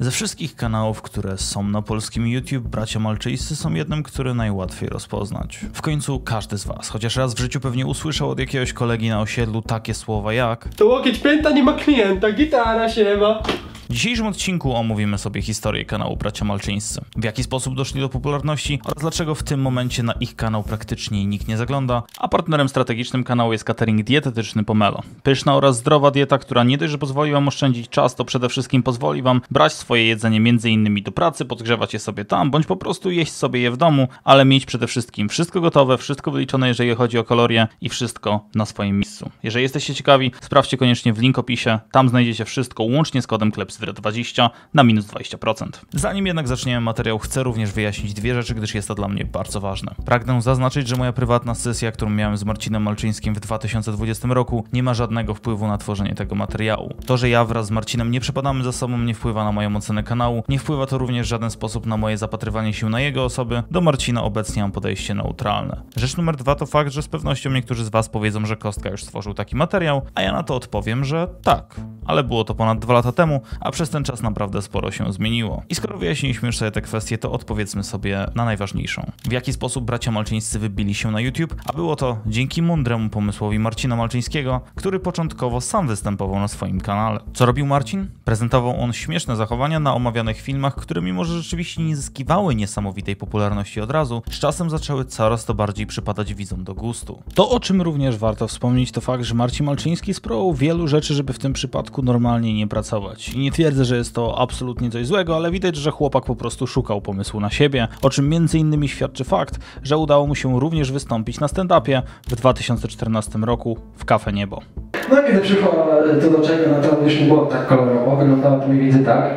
Ze wszystkich kanałów, które są na polskim YouTube, bracia malczyńscy są jednym, który najłatwiej rozpoznać. W końcu każdy z was, chociaż raz w życiu pewnie usłyszał od jakiegoś kolegi na osiedlu takie słowa jak: to łokieć pięta, nie ma klienta, gitara się ma. W dzisiejszym odcinku omówimy sobie historię kanału bracia malczyńscy, w jaki sposób doszli do popularności oraz dlaczego w tym momencie na ich kanał praktycznie nikt nie zagląda, a partnerem strategicznym kanału jest catering dietetyczny Pomelo. Pyszna oraz zdrowa dieta, która nie dość, że pozwoli wam oszczędzić czas, to przede wszystkim pozwoli wam brać swoje jedzenie m.in. do pracy, podgrzewać je sobie tam, bądź po prostu jeść sobie je w domu, ale mieć przede wszystkim wszystko gotowe, wszystko wyliczone, jeżeli chodzi o kalorie i wszystko na swoim miejscu. Jeżeli jesteście ciekawi, sprawdźcie koniecznie w link opisie, tam znajdziecie wszystko łącznie z kodem KLEPSWYRE20 na minus 20%. Zanim jednak zaczniemy materiał, chcę również wyjaśnić dwie rzeczy, gdyż jest to dla mnie bardzo ważne. Pragnę zaznaczyć, że moja prywatna sesja, którą miałem z Marcinem Malczyńskim w 2020 roku, nie ma żadnego wpływu na tworzenie tego materiału. To, że ja wraz z Marcinem nie przepadamy za sobą, nie wpływa na moją ocenę kanału, nie wpływa to również w żaden sposób na moje zapatrywanie się na jego osoby. Do Marcina obecnie mam podejście neutralne. Rzecz numer dwa to fakt, że z pewnością niektórzy z was powiedzą, że Kostka już stworzył taki materiał, a ja na to odpowiem, że tak. Ale było to ponad 2 lata temu, a przez ten czas naprawdę sporo się zmieniło. I skoro wyjaśniliśmy już sobie te kwestie, to odpowiedzmy sobie na najważniejszą. W jaki sposób bracia malczyńscy wybili się na YouTube? A było to dzięki mądremu pomysłowi Marcina Malczyńskiego, który początkowo sam występował na swoim kanale. Co robił Marcin? Prezentował on śmieszne zachowania na omawianych filmach, które mimo że rzeczywiście nie zyskiwały niesamowitej popularności od razu, z czasem zaczęły coraz to bardziej przypadać widzom do gustu. To, o czym również warto wspomnieć, to fakt, że Marcin Malczyński spróbował wielu rzeczy, żeby w tym przypadku normalnie nie pracować. I nie twierdzę, że jest to absolutnie coś złego, ale widać, że chłopak po prostu szukał pomysłu na siebie, o czym m.in. świadczy fakt, że udało mu się również wystąpić na stand-upie w 2014 roku w Cafe Niebo. No i kiedy przyszło to do czego, no to już nie było tak kolorowo, wyglądało to mniej więcej tak.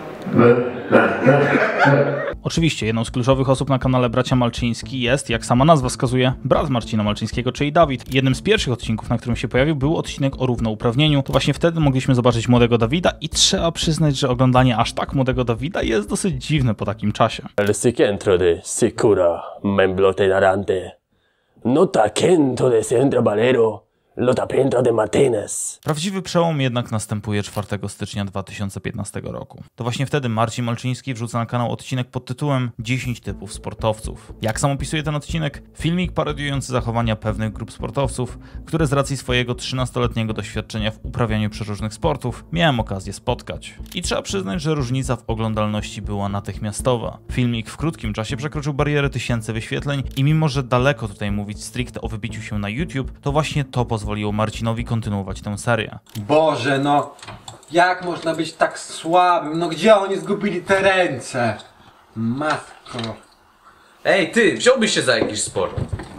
Oczywiście jedną z kluczowych osób na kanale bracia Malczyński jest, jak sama nazwa wskazuje, brat Marcina Malczyńskiego, czyli Dawid. Jednym z pierwszych odcinków, na którym się pojawił, był odcinek o równouprawnieniu. To właśnie wtedy mogliśmy zobaczyć młodego Dawida i trzeba przyznać, że oglądanie aż tak młodego Dawida jest dosyć dziwne po takim czasie. El centro de Sicura, memblote narante. Nota kento de centro valero. Lota piętra de Martinez. Prawdziwy przełom jednak następuje 4 stycznia 2015 roku. To właśnie wtedy Marcin Malczyński wrzuca na kanał odcinek pod tytułem 10 typów sportowców. Jak sam opisuje ten odcinek? Filmik parodiujący zachowania pewnych grup sportowców, które z racji swojego 13-letniego doświadczenia w uprawianiu przeróżnych sportów miałem okazję spotkać. I trzeba przyznać, że różnica w oglądalności była natychmiastowa. Filmik w krótkim czasie przekroczył barierę 1000 wyświetleń i mimo, że daleko tutaj mówić stricte o wybiciu się na YouTube, to właśnie to pozwoliło Marcinowi kontynuować tę serię. Boże, no jak można być tak słabym? No gdzie oni zgubili te ręce? Matko. Ej ty, wziąłbyś się za jakiś sport.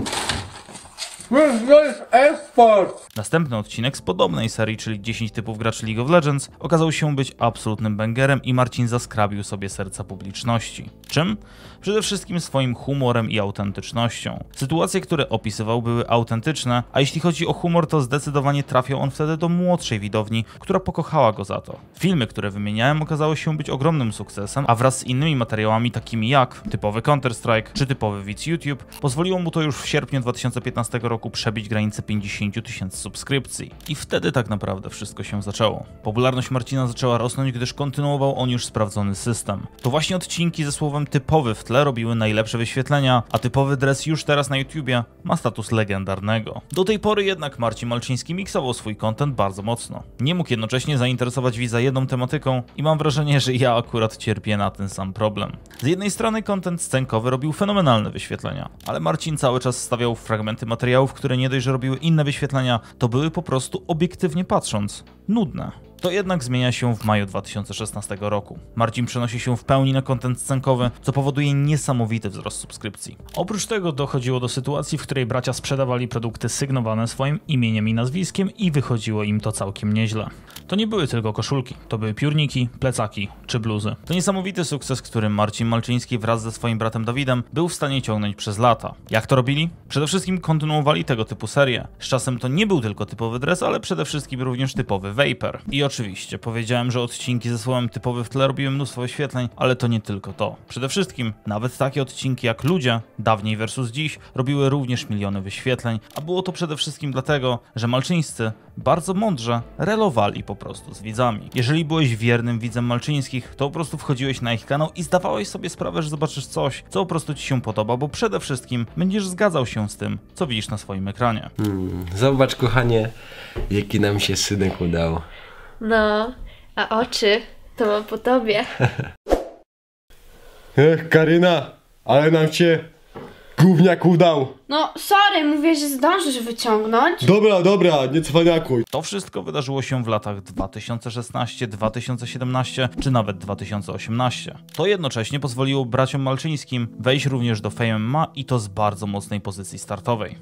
To jest e-sport! Następny odcinek z podobnej serii, czyli 10 typów graczy League of Legends, okazał się być absolutnym bangerem i Marcin zaskrabił sobie serca publiczności. Czym? Przede wszystkim swoim humorem i autentycznością. Sytuacje, które opisywał, były autentyczne, a jeśli chodzi o humor, to zdecydowanie trafiał on wtedy do młodszej widowni, która pokochała go za to. Filmy, które wymieniałem, okazały się być ogromnym sukcesem, a wraz z innymi materiałami takimi jak typowy Counter-Strike czy typowy widz YouTube, pozwoliło mu to już w sierpniu 2015 roku przebić granicę 50 000 subskrypcji. I wtedy tak naprawdę wszystko się zaczęło. Popularność Marcina zaczęła rosnąć, gdyż kontynuował on już sprawdzony system. To właśnie odcinki ze słowem typowy w tle robiły najlepsze wyświetlenia, a typowy dres już teraz na YouTubie ma status legendarnego. Do tej pory jednak Marcin Malczyński miksował swój content bardzo mocno. Nie mógł jednocześnie zainteresować widza jedną tematyką i mam wrażenie, że ja akurat cierpię na ten sam problem. Z jednej strony content scenkowy robił fenomenalne wyświetlenia, ale Marcin cały czas stawiał fragmenty materiałów, które nie dość, że robiły inne wyświetlenia, to były po prostu obiektywnie patrząc nudne. To jednak zmienia się w maju 2016 roku. Marcin przenosi się w pełni na content scenkowy, co powoduje niesamowity wzrost subskrypcji. Oprócz tego dochodziło do sytuacji, w której bracia sprzedawali produkty sygnowane swoim imieniem i nazwiskiem i wychodziło im to całkiem nieźle. To nie były tylko koszulki, to były piórniki, plecaki czy bluzy. To niesamowity sukces, który Marcin Malczyński wraz ze swoim bratem Dawidem był w stanie ciągnąć przez lata. Jak to robili? Przede wszystkim kontynuowali tego typu serie. Z czasem to nie był tylko typowy dres, ale przede wszystkim również typowy vapor. I oczywiście, powiedziałem, że odcinki ze słowem typowy w tle robiły mnóstwo wyświetleń, ale to nie tylko to. Przede wszystkim, nawet takie odcinki jak Ludzie, dawniej versus dziś, robiły również miliony wyświetleń, a było to przede wszystkim dlatego, że Malczyńscy bardzo mądrze relowali po prostu z widzami. Jeżeli byłeś wiernym widzem Malczyńskich, to po prostu wchodziłeś na ich kanał i zdawałeś sobie sprawę, że zobaczysz coś, co po prostu ci się podoba, bo przede wszystkim będziesz zgadzał się z tym, co widzisz na swoim ekranie. Zobacz, kochanie, jaki nam się synek udał. No, a oczy to mam po tobie. Karyna, ale nam się gówniak udał. No, sorry, mówię, że zdążysz wyciągnąć. Dobra, nie cwaniakuj. To wszystko wydarzyło się w latach 2016, 2017 czy nawet 2018. To jednocześnie pozwoliło braciom Malczyńskim wejść również do Fame MMA i to z bardzo mocnej pozycji startowej.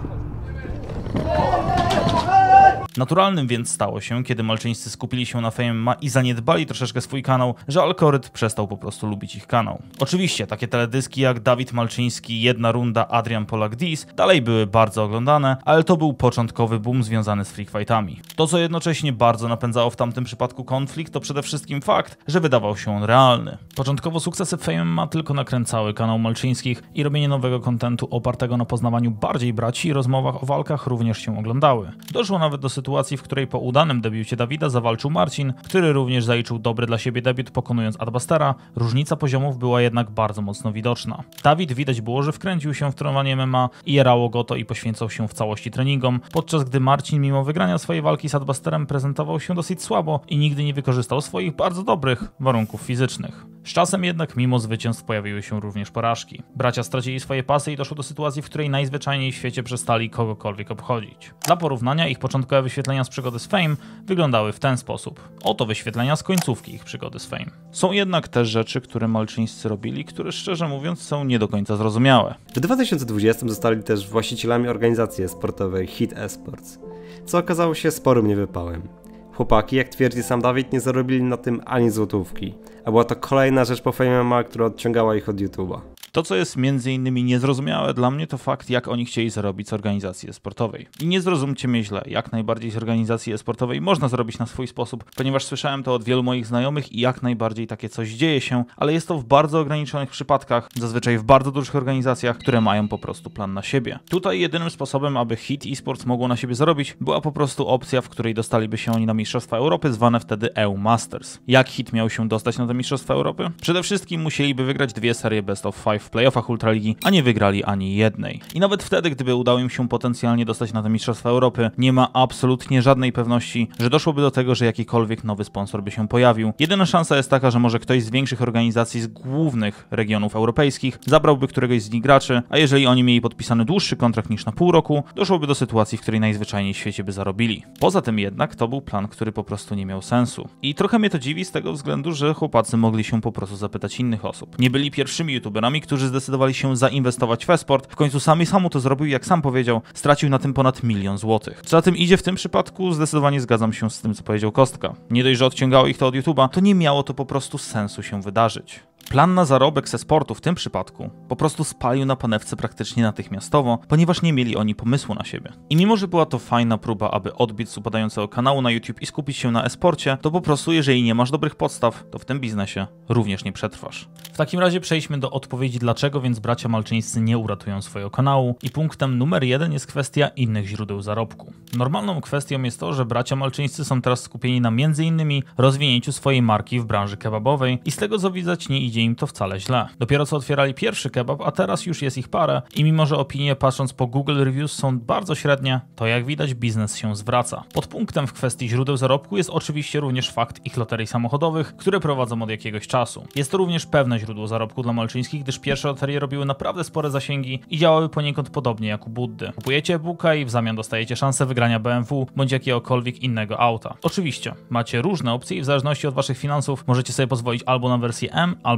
Naturalnym więc stało się, kiedy Malczyńscy skupili się na Fame MMA i zaniedbali troszeczkę swój kanał, że algorytm przestał po prostu lubić ich kanał. Oczywiście takie teledyski jak Dawid Malczyński, Jedna Runda, Adrian Polak Dis dalej były bardzo oglądane, ale to był początkowy boom związany z freak fightami. To, co jednocześnie bardzo napędzało w tamtym przypadku konflikt, to przede wszystkim fakt, że wydawał się on realny. Początkowo sukcesy Fame MMA tylko nakręcały kanał Malczyńskich i robienie nowego kontentu opartego na poznawaniu bardziej braci i rozmowach o walkach również się oglądały. Doszło nawet do sytuacji, w której po udanym debiucie Dawida zawalczył Marcin, który również zaliczył dobry dla siebie debiut, pokonując Adbustera. Różnica poziomów była jednak bardzo mocno widoczna. Dawid widać było, że wkręcił się w trenowanie MMA i jarało go to i poświęcał się w całości treningom, podczas gdy Marcin mimo wygrania swojej walki z Adbusterem prezentował się dosyć słabo i nigdy nie wykorzystał swoich bardzo dobrych warunków fizycznych. Z czasem jednak mimo zwycięstw pojawiły się również porażki. Bracia stracili swoje pasy i doszło do sytuacji, w której najzwyczajniej w świecie przestali kogokolwiek obchodzić. Dla porównania ich początkowe wyświetlenia z przygody z Fame wyglądały w ten sposób. Oto wyświetlenia z końcówki ich przygody z Fame. Są jednak też rzeczy, które Malczyńscy robili, które szczerze mówiąc są nie do końca zrozumiałe. W 2020 zostali też właścicielami organizacji sportowej Hit Esports, co okazało się sporym niewypałem. Chłopaki, jak twierdzi sam Dawid, nie zarobili na tym ani złotówki, a była to kolejna rzecz po Fame MMA, która odciągała ich od YouTube'a. To, co jest między innymi niezrozumiałe dla mnie, to fakt, jak oni chcieli zarobić z organizacji e-sportowej. I nie zrozumcie mnie źle, jak najbardziej z organizacji e-sportowej można zrobić na swój sposób, ponieważ słyszałem to od wielu moich znajomych i jak najbardziej takie coś dzieje się, ale jest to w bardzo ograniczonych przypadkach, zazwyczaj w bardzo dużych organizacjach, które mają po prostu plan na siebie. Tutaj jedynym sposobem, aby Hit Esports mogło na siebie zarobić, była po prostu opcja, w której dostaliby się oni na Mistrzostwa Europy, zwane wtedy EU Masters. Jak Hit miał się dostać na te Mistrzostwa Europy? Przede wszystkim musieliby wygrać 2 serie Best of 5 w playoffach Ultraligi, a nie wygrali ani jednej. I nawet wtedy, gdyby udało im się potencjalnie dostać na te Mistrzostwa Europy, nie ma absolutnie żadnej pewności, że doszłoby do tego, że jakikolwiek nowy sponsor by się pojawił. Jedyna szansa jest taka, że może ktoś z większych organizacji z głównych regionów europejskich zabrałby któregoś z nich graczy, a jeżeli oni mieli podpisany dłuższy kontrakt niż na pół roku, doszłoby do sytuacji, w której najzwyczajniej w świecie by zarobili. Poza tym jednak to był plan, który po prostu nie miał sensu. I trochę mnie to dziwi z tego względu, że chłopacy mogli się po prostu zapytać innych osób. Nie byli pierwszymi youtuberami, którzy zdecydowali się zainwestować w e-sport. W końcu Samu to zrobił, jak sam powiedział, stracił na tym ponad 1 000 000 złotych. Co za tym idzie w tym przypadku, zdecydowanie zgadzam się z tym, co powiedział Kostka. Nie dość, że odciągało ich to od YouTube'a, to nie miało to po prostu sensu się wydarzyć. Plan na zarobek ze sportu w tym przypadku po prostu spalił na panewce praktycznie natychmiastowo, ponieważ nie mieli oni pomysłu na siebie. I mimo, że była to fajna próba, aby odbić z upadającego kanału na YouTube i skupić się na e-sporcie, to po prostu jeżeli nie masz dobrych podstaw, to w tym biznesie również nie przetrwasz. W takim razie przejdźmy do odpowiedzi, dlaczego więc bracia Malczyńscy nie uratują swojego kanału i punktem numer 1 jest kwestia innych źródeł zarobku. Normalną kwestią jest to, że bracia Malczyńscy są teraz skupieni na m.in. rozwinięciu swojej marki w branży kebabowej i z tego co widać nie idzie im to wcale źle. Dopiero co otwierali pierwszy kebab, a teraz już jest ich parę i mimo, że opinie patrząc po Google Reviews są bardzo średnie, to jak widać biznes się zwraca. Podpunktem w kwestii źródeł zarobku jest oczywiście również fakt ich loterii samochodowych, które prowadzą od jakiegoś czasu. Jest to również pewne źródło zarobku dla Malczyńskich, gdyż pierwsze loterie robiły naprawdę spore zasięgi i działały poniekąd podobnie jak u Buddy. Kupujecie e-booka i w zamian dostajecie szansę wygrania BMW bądź jakiegokolwiek innego auta. Oczywiście, macie różne opcje i w zależności od waszych finansów możecie sobie pozwolić albo na wersję M, albo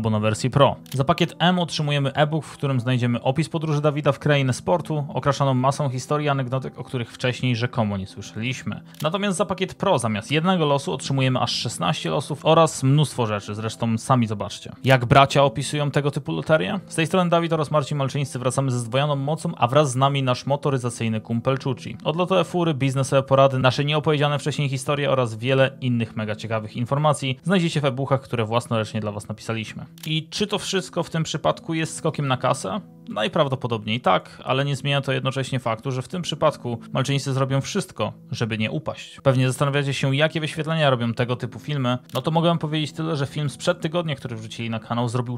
albo na wersję Pro. Za pakiet M otrzymujemy e-book, w którym znajdziemy opis podróży Dawida w krainę sportu, okraszaną masą historii i anegdotek, o których wcześniej rzekomo nie słyszeliśmy. Natomiast za pakiet Pro zamiast jednego losu otrzymujemy aż 16 losów oraz mnóstwo rzeczy, zresztą sami zobaczcie. Jak bracia opisują tego typu loterie? Z tej strony Dawid oraz Marcin Malczyńscy wracamy ze zdwojoną mocą, a wraz z nami nasz motoryzacyjny kumpel Czuci. Odlotowe fury, biznesowe porady, nasze nieopowiedziane wcześniej historie oraz wiele innych mega ciekawych informacji znajdziecie w e-bookach, które własnoręcznie dla was napisaliśmy. I czy to wszystko w tym przypadku jest skokiem na kasę? Najprawdopodobniej tak, ale nie zmienia to jednocześnie faktu, że w tym przypadku Malczyńscy zrobią wszystko, żeby nie upaść. Pewnie zastanawiacie się, jakie wyświetlenia robią tego typu filmy. No to mogę wam powiedzieć tyle, że film sprzed tygodnia, który wrzucili na kanał, zrobił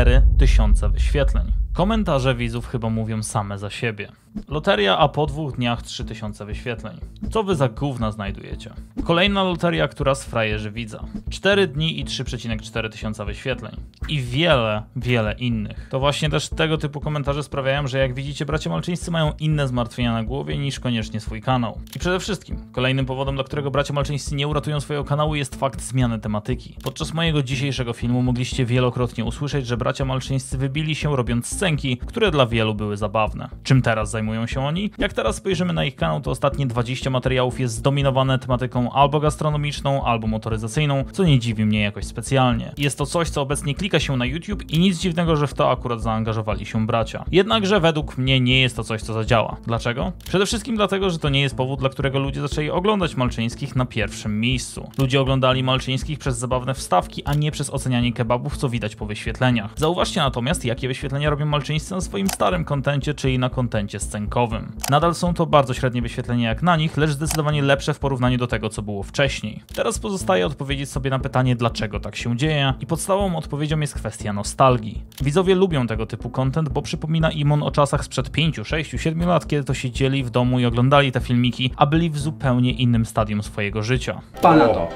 4000 wyświetleń. Komentarze widzów chyba mówią same za siebie. Loteria, a po 2 dniach 3000 wyświetleń. Co wy za gówna znajdujecie? Kolejna loteria, która sfrajerzy widza. 4 dni i 3,4 tysiąca wyświetleń. I wiele innych. To właśnie też tego typu komentarze sprawiają, że jak widzicie, bracia Malczyńscy mają inne zmartwienia na głowie niż koniecznie swój kanał. I przede wszystkim, kolejnym powodem, dla którego bracia Malczyńscy nie uratują swojego kanału, jest fakt zmiany tematyki. Podczas mojego dzisiejszego filmu mogliście wielokrotnie usłyszeć, że bracia Malczyńscy wybili się robiąc scenki, które dla wielu były zabawne. Czym teraz zajmują się oni? Jak teraz spojrzymy na ich kanał, to ostatnie 20 materiałów jest zdominowane tematyką albo gastronomiczną, albo motoryzacyjną, co nie dziwi mnie jakoś specjalnie. Jest to coś, co obecnie klika się na YouTube i nic dziwnego, że w to akurat zaangażowali się bracia. Jednakże według mnie nie jest to coś, co zadziała. Dlaczego? Przede wszystkim dlatego, że to nie jest powód, dla którego ludzie zaczęli oglądać Malczyńskich na pierwszym miejscu. Ludzie oglądali Malczyńskich przez zabawne wstawki, a nie przez ocenianie kebabów, co widać po wyświetleniach. Zauważcie natomiast, jakie wyświetlenia robią Malczyńscy na swoim starym kontencie, czyli na kontencie scenkowym. Nadal są to bardzo średnie wyświetlenia jak na nich, lecz zdecydowanie lepsze w porównaniu do tego, co było wcześniej. Teraz pozostaje odpowiedzieć sobie na pytanie, dlaczego tak się dzieje, i podstawową odpowiedzią jest kwestia nostalgii. Widzowie lubią tego typu content, bo przypomina im on o czasach sprzed 5, 6, 7 lat, kiedy to siedzieli w domu i oglądali te filmiki, a byli w zupełnie innym stadium swojego życia. Pana to.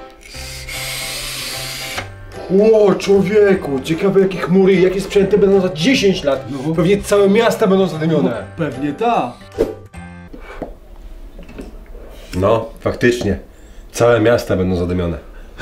O, człowieku, ciekawe jakie chmury i jakie sprzęty będą za 10 lat. Pewnie całe miasta będą zadymione. Pewnie tak. No, faktycznie. Całe miasta będą zadymione.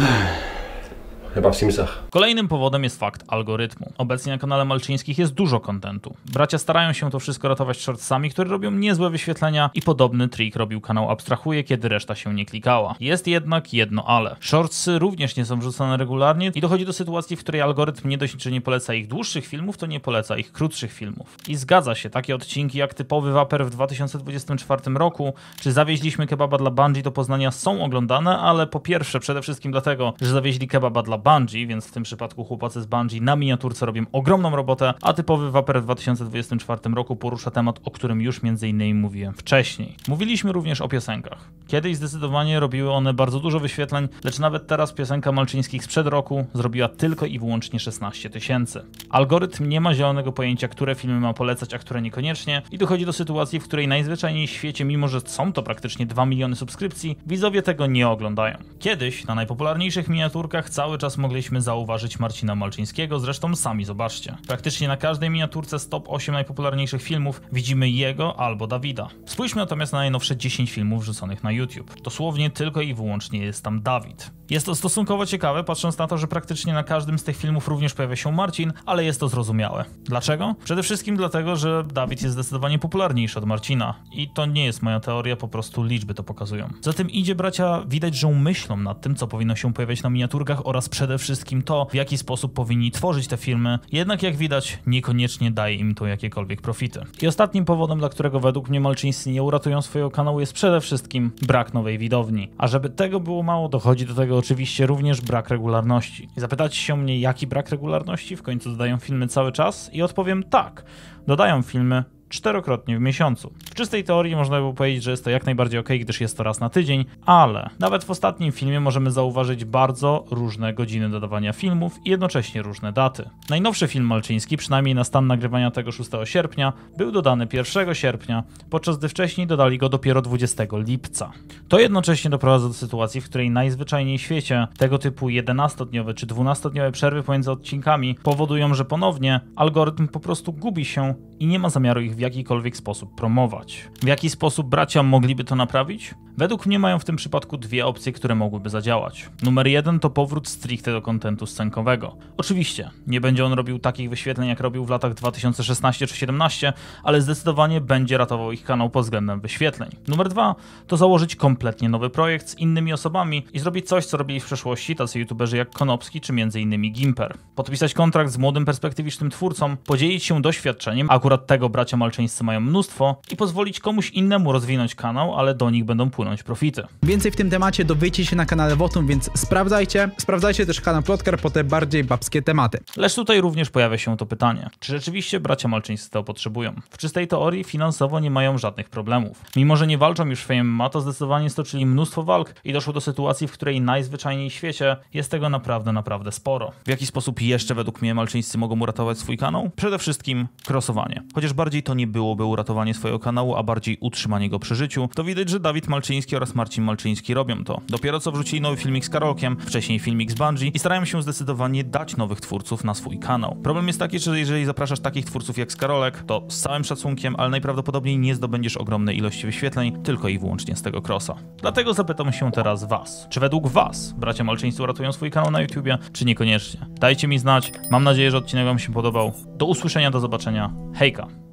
Chyba w Simsach. Kolejnym powodem jest fakt algorytmu. Obecnie na kanale Malczyńskich jest dużo kontentu. Bracia starają się to wszystko ratować shortsami, które robią niezłe wyświetlenia, i podobny trik robił kanał Abstrahuje, kiedy reszta się nie klikała. Jest jednak jedno ale. Shortsy również nie są wrzucane regularnie i dochodzi do sytuacji, w której algorytm nie dość, że nie poleca ich dłuższych filmów, to nie poleca ich krótszych filmów. I zgadza się, takie odcinki jak typowy waper w 2024 roku, czy zawieźliśmy kebaba dla Bungie do Poznania są oglądane, ale po pierwsze przede wszystkim dlatego, że zawieźli kebaba dla Bungie, więc w tym przypadku chłopacy z Bungie na miniaturce robią ogromną robotę, a typowy waper w 2024 roku porusza temat, o którym już m.in. mówiłem wcześniej. Mówiliśmy również o piosenkach. Kiedyś zdecydowanie robiły one bardzo dużo wyświetleń, lecz nawet teraz piosenka Malczyńskich sprzed roku zrobiła tylko i wyłącznie 16 000. Algorytm nie ma zielonego pojęcia, które filmy ma polecać, a które niekoniecznie, i dochodzi do sytuacji, w której najzwyczajniej w świecie, mimo że są to praktycznie 2 miliony subskrypcji, widzowie tego nie oglądają. Kiedyś na najpopularniejszych miniaturkach cały czas mogliśmy zauważyć Marcina Malczyńskiego, zresztą sami zobaczcie. Praktycznie na każdej miniaturce z top 8 najpopularniejszych filmów widzimy jego albo Dawida. Spójrzmy natomiast na najnowsze 10 filmów wrzuconych na YouTube. Dosłownie tylko i wyłącznie jest tam Dawid. Jest to stosunkowo ciekawe, patrząc na to, że praktycznie na każdym z tych filmów również pojawia się Marcin, ale jest to zrozumiałe. Dlaczego? Przede wszystkim dlatego, że Dawid jest zdecydowanie popularniejszy od Marcina. I to nie jest moja teoria, po prostu liczby to pokazują. Za tym idzie, bracia, widać, że myślą nad tym, co powinno się pojawiać na miniaturkach, oraz przede wszystkim to, w jaki sposób powinni tworzyć te filmy, jednak jak widać, niekoniecznie daje im to jakiekolwiek profity. I ostatnim powodem, dla którego według mnie Malczyńscy nie uratują swojego kanału, jest przede wszystkim brak nowej widowni. A żeby tego było mało, dochodzi do tego oczywiście również brak regularności. I zapytacie się mnie, jaki brak regularności? W końcu dodają filmy cały czas? I odpowiem tak, dodają filmy 4-krotnie w miesiącu. W czystej teorii można by było powiedzieć, że jest to jak najbardziej ok, gdyż jest to raz na tydzień, ale nawet w ostatnim filmie możemy zauważyć bardzo różne godziny dodawania filmów i jednocześnie różne daty. Najnowszy film Malczyński, przynajmniej na stan nagrywania tego 6 sierpnia, był dodany 1 sierpnia, podczas gdy wcześniej dodali go dopiero 20 lipca. To jednocześnie doprowadza do sytuacji, w której najzwyczajniej w świecie tego typu 11-dniowe czy 12-dniowe przerwy pomiędzy odcinkami powodują, że ponownie algorytm po prostu gubi się i nie ma zamiaru ich w jakikolwiek sposób promować. W jaki sposób bracia mogliby to naprawić? Według mnie mają w tym przypadku dwie opcje, które mogłyby zadziałać. Numer 1 to powrót stricte do kontentu scenkowego. Oczywiście, nie będzie on robił takich wyświetleń jak robił w latach 2016 czy 2017, ale zdecydowanie będzie ratował ich kanał pod względem wyświetleń. Numer 2 to założyć kompletnie nowy projekt z innymi osobami i zrobić coś, co robili w przeszłości tacy youtuberzy jak Konopski czy m.in. Gimper. Podpisać kontrakt z młodym, perspektywicznym twórcą, podzielić się doświadczeniem, akurat tego bracia malczyńscy mają mnóstwo, i pozwolić komuś innemu rozwinąć kanał, ale do nich będą płynąć profity. Więcej w tym temacie dowiecie się na kanale Wotum, więc sprawdzajcie też kanał Plotkar po te bardziej babskie tematy. Lecz tutaj również pojawia się to pytanie, czy rzeczywiście bracia malczyńscy to potrzebują? W czystej teorii finansowo nie mają żadnych problemów. Mimo że nie walczą już w MMA, to zdecydowanie stoczyli mnóstwo walk i doszło do sytuacji, w której najzwyczajniej w świecie jest tego naprawdę sporo. W jaki sposób jeszcze według mnie malczyńscy mogą uratować swój kanał? Przede wszystkim crossowanie. Chociaż bardziej to nie byłoby uratowanie swojego kanału, a bardziej utrzymanie go przy życiu, to widać, że Dawid Malczyński oraz Marcin Malczyński robią to. Dopiero co wrzucili nowy filmik z Karolkiem, wcześniej filmik z Bungie i starają się zdecydowanie dać nowych twórców na swój kanał. Problem jest taki, że jeżeli zapraszasz takich twórców jak Karolek, to z całym szacunkiem, ale najprawdopodobniej nie zdobędziesz ogromnej ilości wyświetleń, tylko i wyłącznie z tego crossa. Dlatego zapytam się teraz was, czy według was bracia malczyńscy uratują swój kanał na YouTubie, czy niekoniecznie? Dajcie mi znać, mam nadzieję, że odcinek wam się podobał. Do usłyszenia, do zobaczenia, hejka!